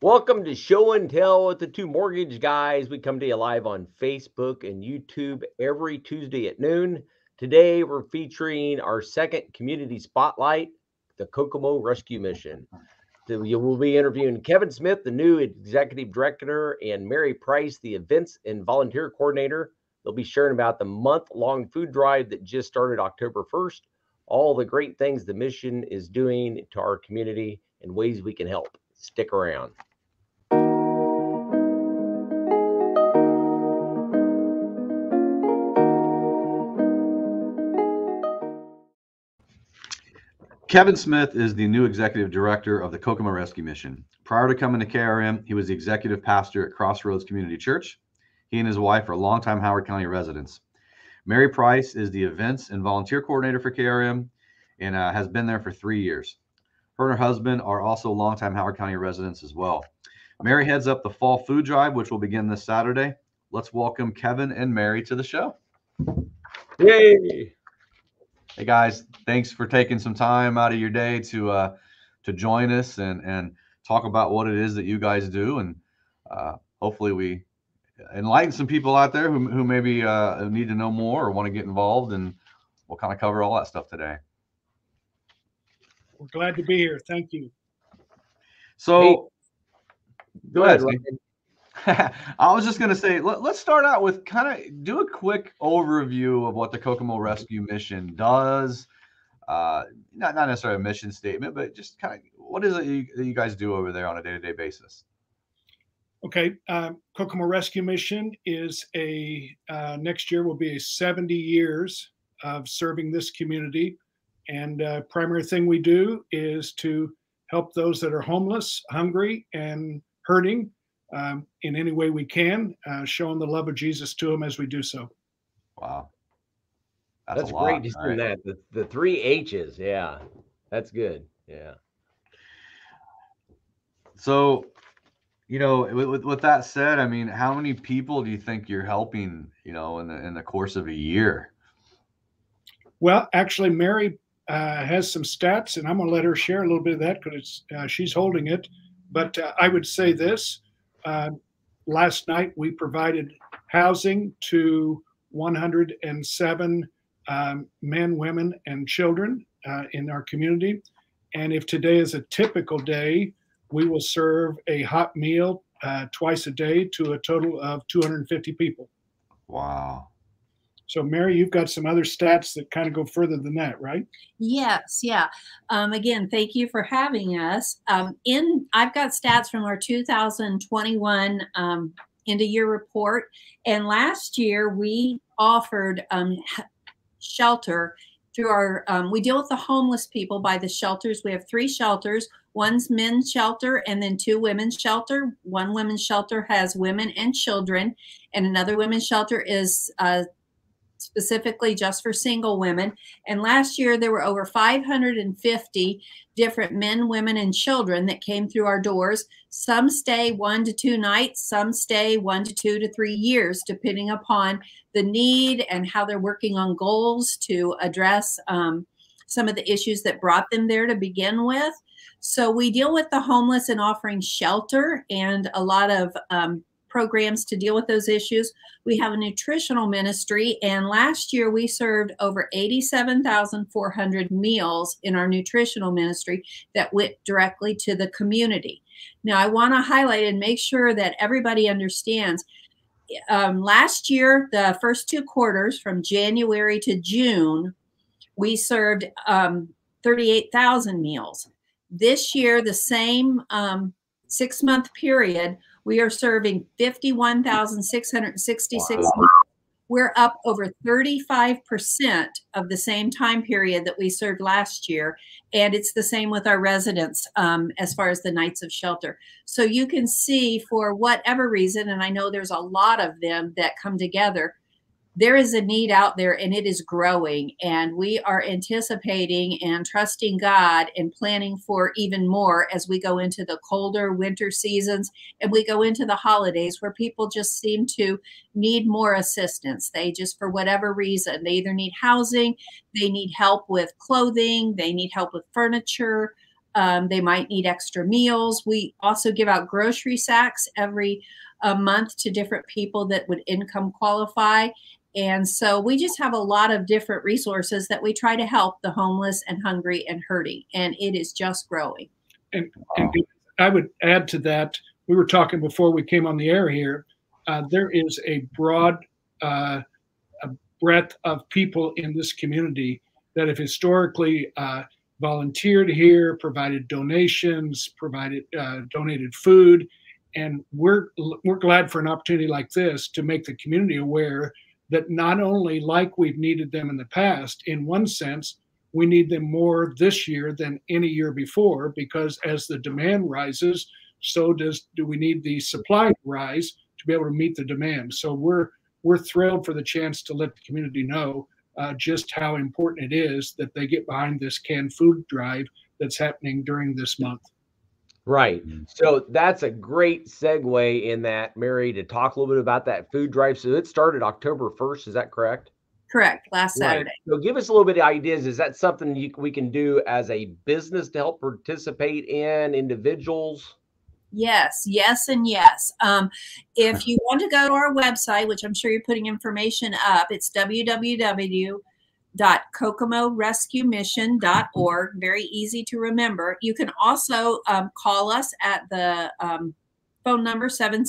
Welcome to Show and Tell with the Two Mortgage Guys. We come to you live on Facebook and YouTube every Tuesday at noon. Today, we're featuring our second community spotlight, the Kokomo Rescue Mission. We will be interviewing Kevin Smith, the new executive director, and Mary Price, the events and volunteer coordinator. They'll be sharing about the month-long food drive that just started October 1st, all the great things the mission is doing to our community and ways we can help. Stick around. Kevin Smith is the new executive director of the Kokomo Rescue Mission. Prior to coming to KRM, he was the executive pastor at Crossroads Community Church. He and his wife are longtime Howard County residents. Mary Price is the events and volunteer coordinator for KRM and has been there for 3 years. Her and her husband are also longtime Howard County residents as well. Mary heads up the fall food drive, which will begin this Saturday. Let's welcome Kevin and Mary to the show. Yay! Hey guys, thanks for taking some time out of your day to join us and talk about what it is that you guys do, and hopefully we enlighten some people out there who maybe need to know more or want to get involved, and we'll kind of cover all that stuff today. We're glad to be here. Thank you. So, hey, go ahead. I was just going to say, let's start out with kind of do a quick overview of what the Kokomo Rescue Mission does. Not necessarily a mission statement, but just kind of what is it you guys do over there on a day-to-day basis? Okay. Kokomo Rescue Mission is next year will be 70 years of serving this community. And primary thing we do is to help those that are homeless, hungry, and hurting in any way we can, showing the love of Jesus to them as we do so. Wow. That's great to see that. The 3 H's. Yeah, that's good. Yeah. So, with that said, I mean, how many people do you think you're helping, in the course of a year? Well, actually, Mary has some stats, and I'm going to let her share a little bit of that because she's holding it. But I would say this. Last night, we provided housing to 107 men, women, and children in our community. And if today is a typical day, we will serve a hot meal twice a day to a total of 250 people. Wow. So, Mary, you've got some other stats that kind of go further than that, right? Yes, yeah. Again, thank you for having us. I've got stats from our 2021 end-of-year report, and last year we offered shelter through our. We deal with the homeless people by the shelters. We have 3 shelters. One's men's shelter and then 2 women's shelter. One women's shelter has women and children, and another women's shelter is specifically just for single women. And last year there were over 550 different men, women, and children that came through our doors. Some stay 1 to 2 nights, some stay 1 to 2 to 3 years, depending upon the need and how they're working on goals to address some of the issues that brought them there to begin with. So we deal with the homeless and offering shelter and a lot of programs to deal with those issues. We have a nutritional ministry, and last year we served over 87,400 meals in our nutritional ministry that went directly to the community. Now, I want to highlight and make sure that everybody understands, last year, the first 2 quarters from January to June, we served 38,000 meals. This year, the same 6-month period, we are serving 51,666. Wow. We're up over 35% of the same time period that we served last year. And it's the same with our residents as far as the nights of shelter. So you can see, for whatever reason, and I know there's a lot of them that come together, there is a need out there and it is growing, and we are anticipating and trusting God and planning for even more as we go into the colder winter seasons and we go into the holidays where people just seem to need more assistance. They just, for whatever reason, they either need housing, they need help with clothing, they need help with furniture, They might need extra meals. We also give out grocery sacks every month to different people that would income qualify. And so we just have a lot of different resources that we try to help the homeless and hungry and hurting. And it is just growing. And I would add to that, we were talking before we came on the air here, there is a broad a breadth of people in this community that have historically volunteered here, provided donations, donated food. And we're glad for an opportunity like this to make the community aware that not only like we've needed them in the past, in one sense, we need them more this year than any year before, because as the demand rises, so do we need the supply to rise to be able to meet the demand. So we're thrilled for the chance to let the community know just how important it is that they get behind this canned food drive that's happening during this month. Right. So that's a great segue in that, Mary, to talk a little bit about that food drive. So it started October 1st. Is that correct? Correct. Last Saturday. Right. So give us a little bit of ideas. Is that something we can do as a business to help participate in, individuals? Yes, yes, and yes. If you want to go to our website, which I'm sure you're putting information up, it's www.kokomorescuemission.org. Very easy to remember. You can also call us at the phone number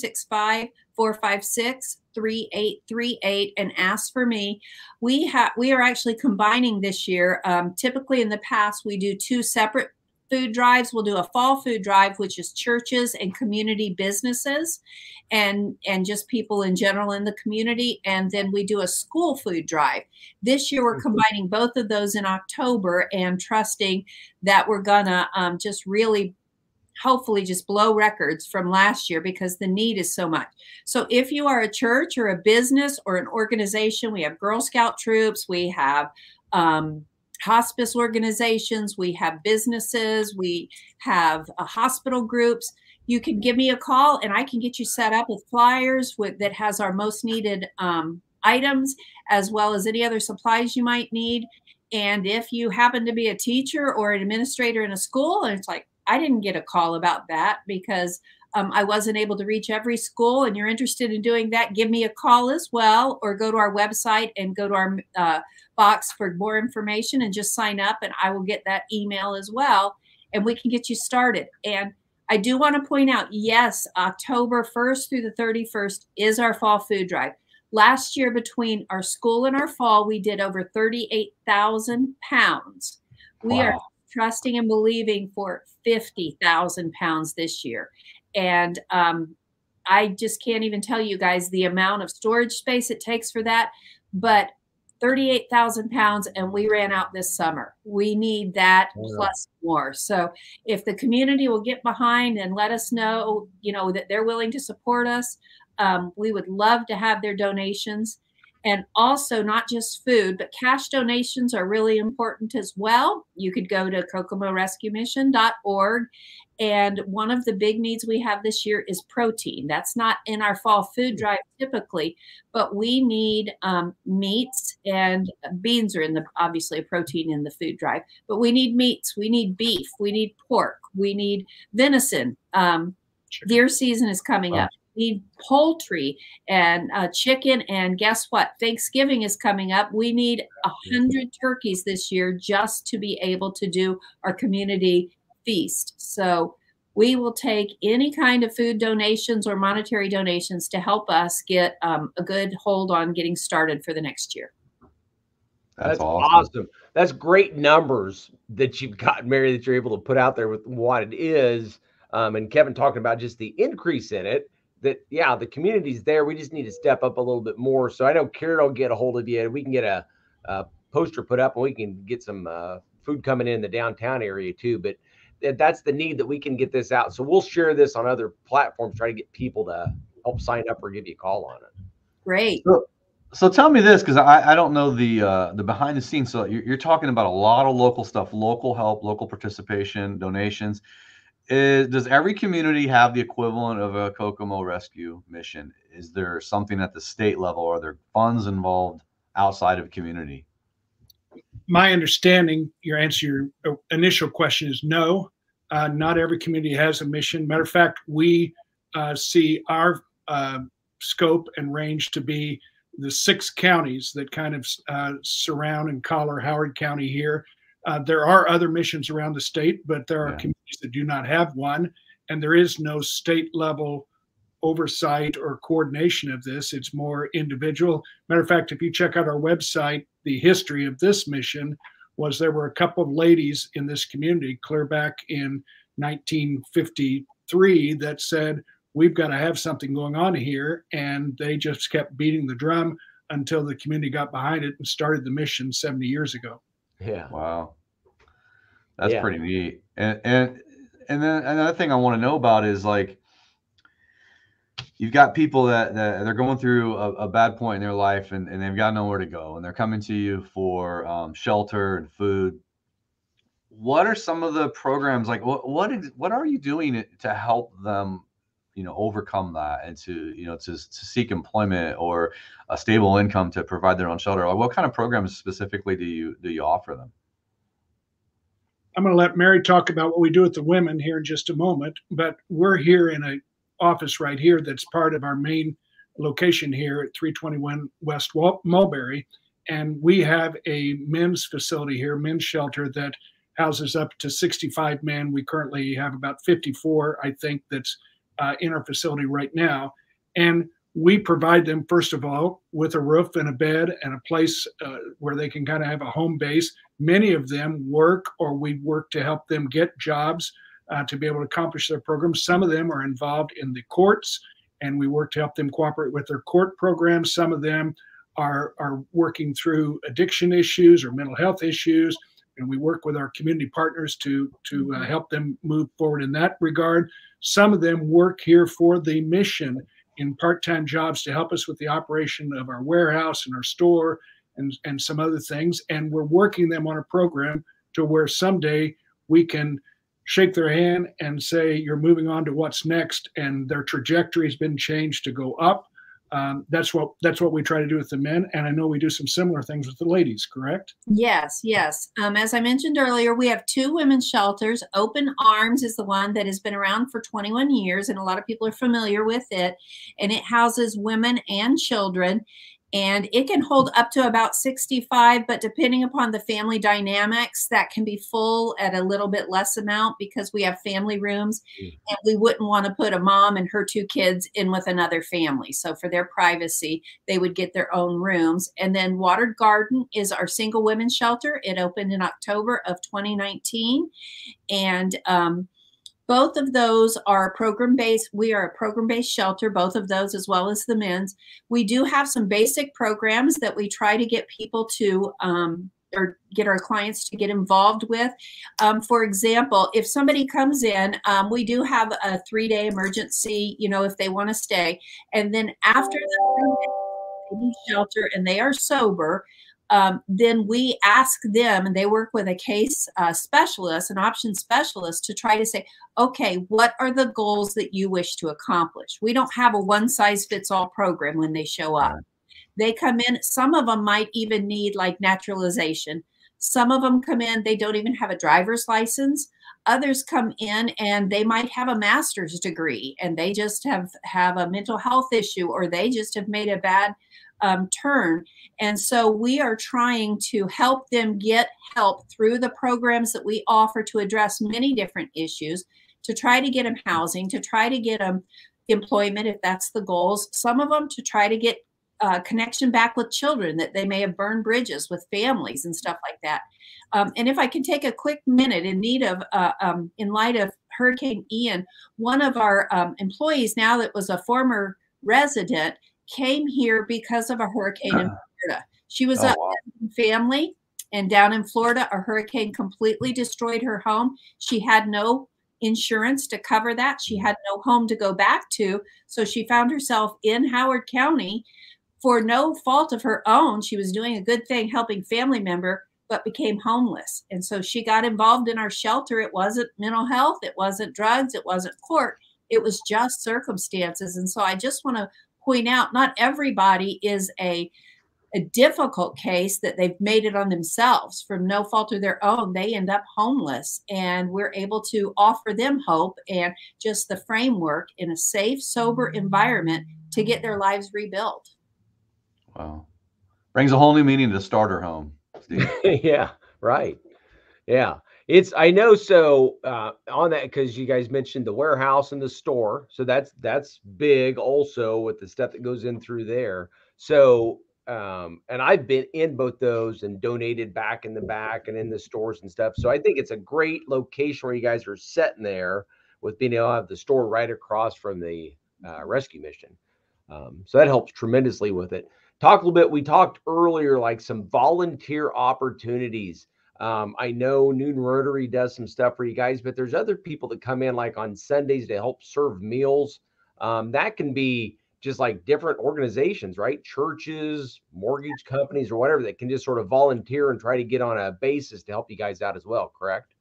765-456-3838 and ask for me. We are actually combining this year. Typically in the past, we do two separate food drives. We'll do a fall food drive, which is churches and community businesses and just people in general in the community. And then we do a school food drive. This year, we're combining both of those in October and trusting that we're gonna just really, hopefully just blow records from last year because the need is so much. So if you are a church or a business or an organization, we have Girl Scout troops, we have hospice organizations, we have businesses, we have hospital groups. You can give me a call and I can get you set up with flyers that has our most needed items, as well as any other supplies you might need. And if you happen to be a teacher or an administrator in a school, and it's like, I didn't get a call about that because I wasn't able to reach every school, and you're interested in doing that, give me a call as well, or go to our website and go to our box for more information and just sign up, and I will get that email as well, and we can get you started. And I do want to point out, yes, October 1st through the 31st is our fall food drive. Last year, between our school and our fall, we did over 38,000 pounds. We are trusting and believing for 50,000 pounds this year. And I just can't even tell you guys the amount of storage space it takes for that, but 38,000 pounds, and we ran out this summer. We need that plus more. So if the community will get behind and let us know, that they're willing to support us, we would love to have their donations. And also not just food, but cash donations are really important as well. You could go to kokomorescuemission.org. And one of the big needs we have this year is protein. That's not in our fall food drive typically, but we need meats, and beans are obviously a protein in the food drive, but we need meats, we need beef, we need pork, we need venison. Deer season is coming up. We need poultry and chicken, and guess what? Thanksgiving is coming up. We need 100 turkeys this year just to be able to do our community feast. So we will take any kind of food donations or monetary donations to help us get a good hold on getting started for the next year. That's awesome. That's great numbers that you've got, Mary, that you're able to put out there with what it is. And Kevin talking about just the increase in it, that, yeah, the community's there. We just need to step up a little bit more. So I know Karen will get a hold of you. We can get a poster put up, and we can get some food coming in the downtown area too. But that's the need, that we can get this out. So we'll share this on other platforms, try to get people to help sign up or give you a call on it. Great. So tell me this, because I don't know the behind the scenes. So you're talking about a lot of local stuff, local help, local participation, donations. Does every community have the equivalent of a Kokomo Rescue Mission? Is there something at the state level? Are there funds involved outside of community? My understanding, your initial question is no. Not every community has a mission. Matter of fact, we see our scope and range to be the 6 counties that kind of surround and collar Howard County here. There are other missions around the state, but there are communities that do not have one, and there is no state level oversight or coordination of this. It's more individual. Matter of fact, if you check out our website, the history of this mission was there were a couple of ladies in this community clear back in 1953 that said, we've got to have something going on here. And they just kept beating the drum until the community got behind it and started the mission 70 years ago. Yeah. Wow. That's pretty neat. And then another thing I want to know about is, like, you've got people that they're going through a bad point in their life, and they've got nowhere to go, and they're coming to you for shelter and food. What are some of the programs, like what are you doing to help them, overcome that, and to seek employment or a stable income to provide their own shelter? What kind of programs specifically do you offer them? I'm going to let Mary talk about what we do with the women here in just a moment, but we're here in a office right here that's part of our main location here at 321 West Mulberry, and we have a men's facility here, men's shelter, that houses up to 65 men. We currently have about 54, I think, that's in our facility right now, and we provide them, first of all, with a roof and a bed and a place where they can kind of have a home base. Many of them work, or we work to help them get jobs to be able to accomplish their programs. Some of them are involved in the courts, and we work to help them cooperate with their court programs. Some of them are working through addiction issues or mental health issues, and we work with our community partners to help them move forward in that regard. Some of them work here for the mission in part-time jobs to help us with the operation of our warehouse and our store and some other things. And we're working them on a program to where someday we can shake their hand and say, you're moving on to what's next, and their trajectory has been changed to go up. That's what we try to do with the men, and I know we do some similar things with the ladies, correct? Yes. As I mentioned earlier, we have 2 women's shelters. Open Arms is the one that has been around for 21 years, and a lot of people are familiar with it, and it houses women and children. And it can hold up to about 65, but depending upon the family dynamics, that can be full at a little bit less amount because we have family rooms, and we wouldn't want to put a mom and her 2 kids in with another family. So for their privacy, they would get their own rooms. And then Watered Garden is our single women's shelter. It opened in October of 2019. And both of those are program-based. We are a program-based shelter, both of those, as well as the men's. We do have some basic programs that we try to get people to, or get our clients to get involved with. For example, if somebody comes in, we do have a 3-day emergency, if they want to stay. And then after the shelter and they are sober, then we ask them, and they work with a case specialist, an option specialist, to try to say, okay, what are the goals that you wish to accomplish? We don't have a one-size-fits-all program when they show up. They come in, some of them might even need like naturalization. Some of them come in, they don't even have a driver's license. Others come in and they might have a master's degree and they just have a mental health issue, or they just have made a bad turn. And so we are trying to help them get help through the programs that we offer to address many different issues, to try to get them housing, to try to get them employment if that's the goals. Some of them to try to get connection back with children that they may have burned bridges with families and stuff like that. And if I can take a quick minute in light of Hurricane Ian, one of our employees now that was a former resident came here because of a hurricane in Florida. She was a family, and down in Florida, a hurricane completely destroyed her home. She had no insurance to cover that. She had no home to go back to. So she found herself in Howard County for no fault of her own. She was doing a good thing, helping family member, but became homeless. And so she got involved in our shelter. It wasn't mental health. It wasn't drugs. It wasn't court. It was just circumstances. And so I just want to point out, not everybody is a a difficult case that they've made it on themselves from no fault of their own, they end up homeless, and we're able to offer them hope and just the framework in a safe, sober environment to get their lives rebuilt. Wow. Brings a whole new meaning to starter home, Steve. Yeah, right. Yeah. I know. So on that, because you guys mentioned the warehouse and the store. So that's big also with the stuff that goes in through there. So, and I've been in both those and donated back in the back and in the stores and stuff. So I think it's a great location where you guys are sitting there with being able to have the store right across from the rescue mission. So that helps tremendously with it. Talk a little bit. We talked earlier, like some volunteer opportunities. I know Noon Rotary does some stuff for you guys, but there's other people that come in like on Sundays to help serve meals. That can be just like different organizations, right? Churches, mortgage companies, or whatever that can just sort of volunteer and try to get on a basis to help you guys out as well, correct?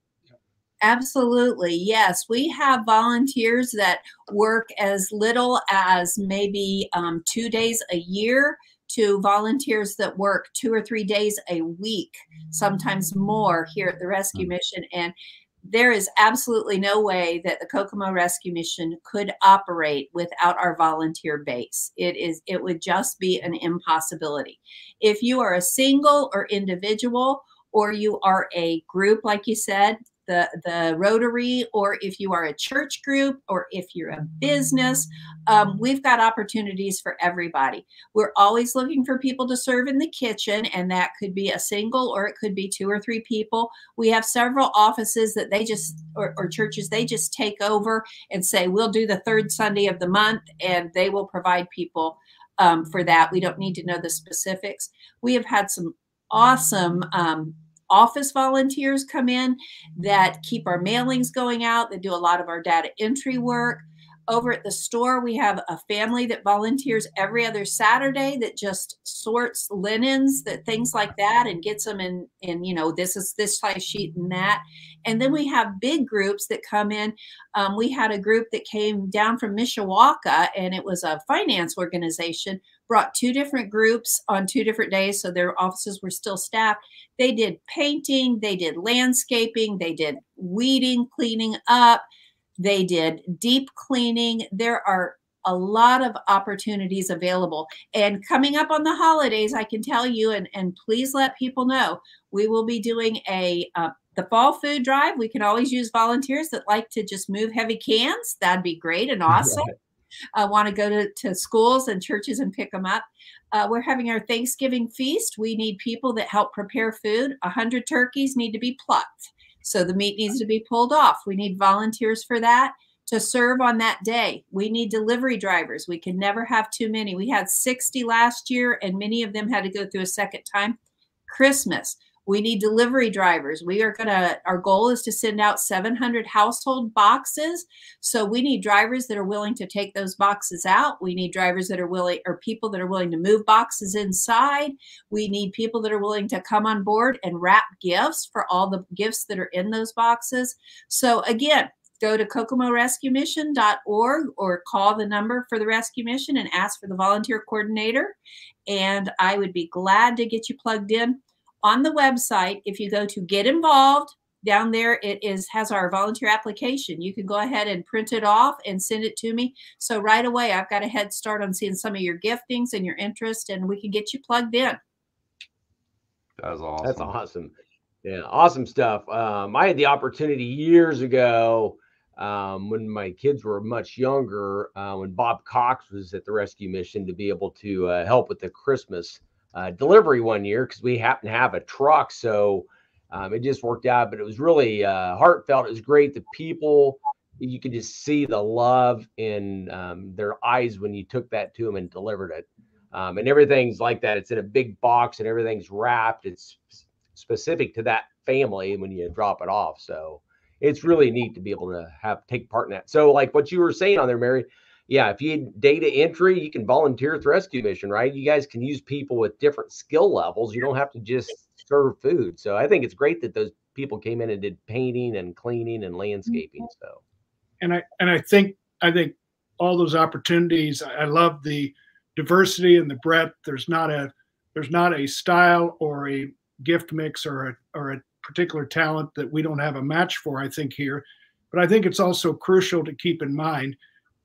Absolutely. Yes. We have volunteers that work as little as maybe 2 days a year to volunteers that work 2 or 3 days a week, sometimes more here at the Rescue Mission. And there is absolutely no way that the Kokomo Rescue Mission could operate without our volunteer base. It would just be an impossibility. If you are a single or individual, or you are a group, like you said, the Rotary, or if you are a church group, or if you're a business, we've got opportunities for everybody. We're always looking for people to serve in the kitchen, and that could be a single or it could be 2 or 3 people. We have several offices that they just, or churches, they just take over and say, we'll do the 3rd Sunday of the month, and they will provide people for that. We don't need to know the specifics. We have had some awesome office volunteers come in that keep our mailings going out, that do a lot of our data entry work. Over at the store, we have a family that volunteers every other Saturday that just sorts linens, that things like that, and gets them in, you know, this is this size sheet and that. And then we have big groups that come in. We had a group that came down from Mishawaka, and it was a finance organization, brought 2 different groups on 2 different days, so their offices were still staffed. They did painting, they did landscaping, they did weeding, cleaning up, they did deep cleaning. There are a lot of opportunities available. And coming up on the holidays, I can tell you, and please let people know, we will be doing the fall food drive. We can always use volunteers that like to just move heavy cans. That'd be great and awesome. Want to go to schools and churches and pick them up. We're having our Thanksgiving feast. We need people that help prepare food. 100 turkeys need to be plucked, so the meat needs to be pulled off. We need volunteers for that to serve on that day. We need delivery drivers. We can never have too many. We had 60 last year, and many of them had to go through a second time. Christmas, we need delivery drivers. Our goal is to send out 700 household boxes. So we need drivers that are willing to take those boxes out. We need drivers that are willing, or people that are willing to move boxes inside. We need people that are willing to come on board and wrap gifts for all the gifts that are in those boxes. So again, go to kokomorescuemission.org or call the number for the rescue mission and ask for the volunteer coordinator. And I would be glad to get you plugged in. On the website, if you go to Get Involved, down there has our volunteer application. You can go ahead and print it off and send it to me. So right away, I've got a head start on seeing some of your giftings and your interest, and we can get you plugged in. That's awesome. That's awesome. Yeah, awesome stuff. I had the opportunity years ago when my kids were much younger, when Bob Cox was at the rescue mission, to be able to help with the Christmas delivery one year, because we happened to have a truck. So it just worked out, but it was really heartfelt. It was great. The people, you could just see the love in their eyes when you took that to them and delivered it. And everything's like that. It's in a big box and everything's wrapped. It's specific to that family when you drop it off. So it's really neat to be able to take part in that. So like what you were saying on there, Mary, yeah, if you need data entry, you can volunteer at the rescue mission, right? You guys can use people with different skill levels. You don't have to just serve food. So I think it's great that those people came in and did painting and cleaning and landscaping. So, and I think all those opportunities. I love the diversity and the breadth. There's not a there's not a style or a gift mix or a particular talent that we don't have a match for, I think, here. But I think it's also crucial to keep in mind,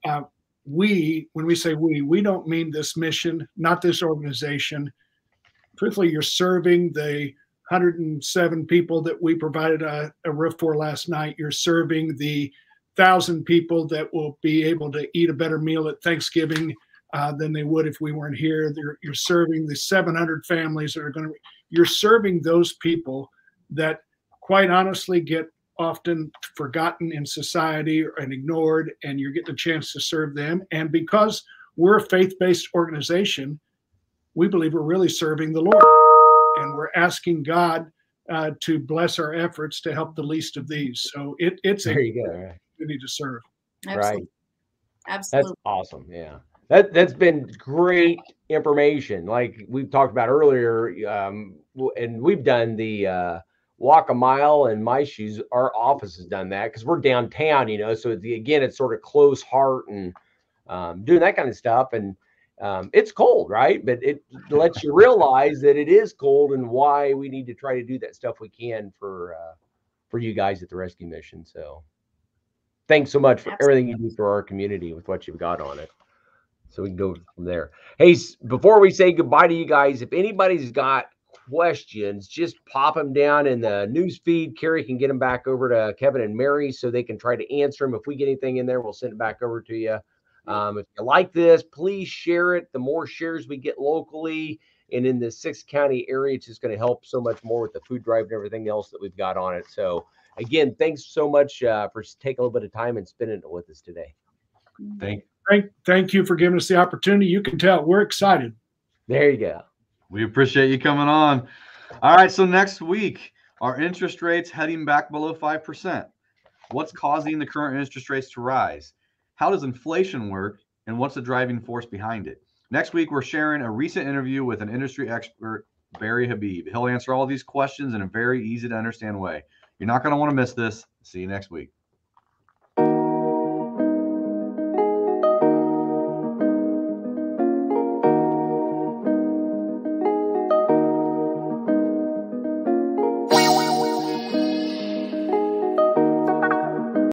when we say we don't mean this mission, not this organization. Truthfully, you're serving the 107 people that we provided a roof for last night. You're serving the 1,000 people that will be able to eat a better meal at Thanksgiving than they would if we weren't here. You're serving the 700 families that are going to. You're serving those people that, quite honestly, get often forgotten in society and ignored, and you're getting a chance to serve them. And because we're a faith-based organization, we believe we're really serving the Lord, and we're asking God to bless our efforts to help the least of these. So it's a opportunity to serve. Absolutely. Right. Absolutely. That's awesome. Yeah. That's been great information. Like we've talked about earlier, and we've done the walk a mile in my shoes. Our office has done that because we're downtown, so again, it's sort of close heart and doing that kind of stuff. And it's cold, right? But it lets you realize that it is cold and why we need to try to do that stuff we can for you guys at the rescue mission. So thanks so much for everything you do for our community with what you've got on it. So we can go from there. Hey, before we say goodbye to you guys, if anybody's got questions, just pop them down in the news feed. Carrie can get them back over to Kevin and Mary so they can try to answer them. If we get anything in there, we'll send it back over to you. If you like this, please share it. The more shares we get locally and in the 6 county area, it's just going to help so much more with the food drive and everything else that we've got on it. So again, thanks so much for taking a little bit of time and spending it with us today. Thank you for giving us the opportunity. You can tell we're excited. There you go. We appreciate you coming on. All right, so next week, are interest rates heading back below 5%? What's causing the current interest rates to rise? How does inflation work, and what's the driving force behind it? Next week, we're sharing a recent interview with an industry expert, Barry Habib. He'll answer all these questions in a very easy to understand way. You're not going to want to miss this. See you next week.